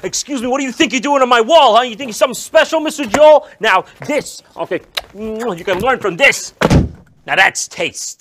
Excuse me, what do you think you're doing on my wall, huh? You think you're something special, Mr. Joel? Now, this, okay, you can learn from this. Now that's taste.